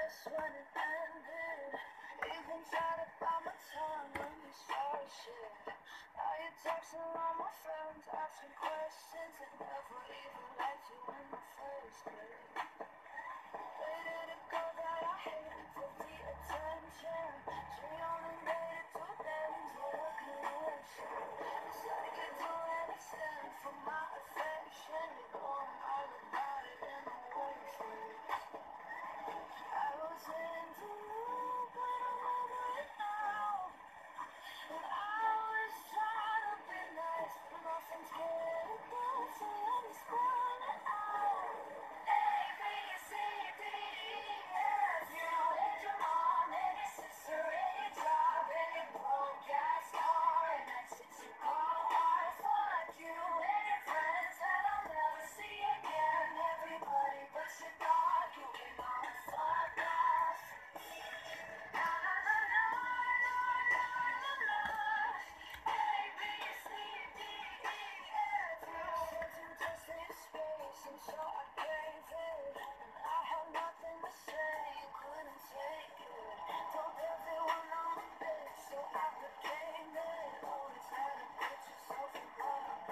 just when it ended. Even tried to bite my tongue when you started shit. Now you're texting all my friends, asking questions, and never even liked you in the first place. Where did it go that I hated for the attention? She only made it to ends with a connection. Said you could do anything for my affection. You know I'm all about it in the worst way. I was into you, but I'm over it now. And I was trying to be nice, but nothing's getting good, so let me spell it out. A, B, C, D, E, F. You and your mom and your sister and your job and your broke ass car and that shit you call art. Fuck you and your friends that I'll never see again. Everybody but your dog, you can all fuck off. Na na na na na na na na. A B C D E F. You said you just need space, and so I gave it. And I had nothing to say, you couldn't take it. Told everyone I'm a bitch, so I became it. Always had to put yourself above.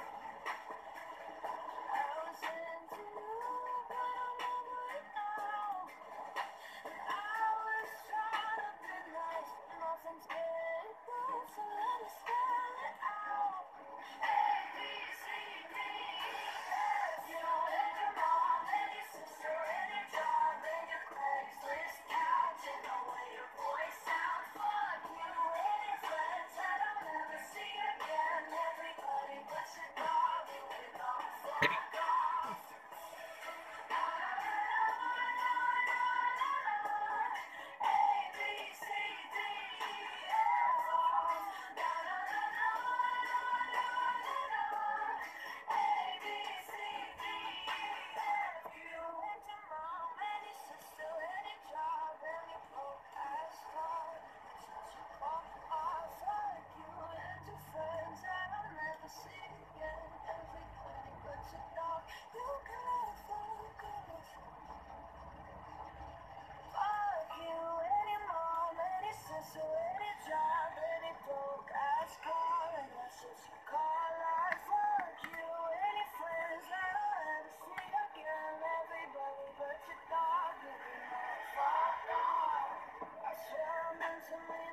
I was into you, but I'm over it now. I was trying to be nice, but nothing's getting good, so let me spell it out. A, B, C, D, E, F. You and your mom and your sister and your job and your Craigslist couch and the way your voice sounds. Fuck you and your friends that I'll never see again. Everybody but your dog, you can all fuck off. Na na na na na na na na. A B C D E F. Na na na na na na na na. A B C D E F. You and your mom and your sister and your job and your broke ass car. That's what you call art. Fuck you and your friends that I'll never see again. Everybody but your dog, you can all fuck off. Fuck you and your mom and your sister and your job and your broke ass car, and that's what you call art. Fuck you and your friends that I'll never see again. Everybody but your dog, you can all fuck off. I swear I meant to me.